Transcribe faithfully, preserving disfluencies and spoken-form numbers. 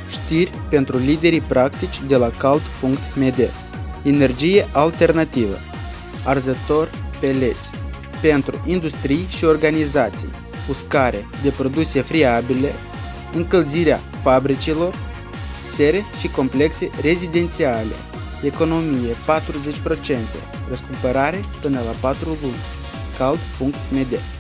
Știri pentru liderii practici de la cald punct m d. Energie alternativă. Arzător peleți. Pentru industrii și organizații. Uscare de produse friabile. Încălzirea fabricilor. Sere și complexe rezidențiale. Economie patruzeci la sută. Răscumpărare până la patru luni. cald punct m d.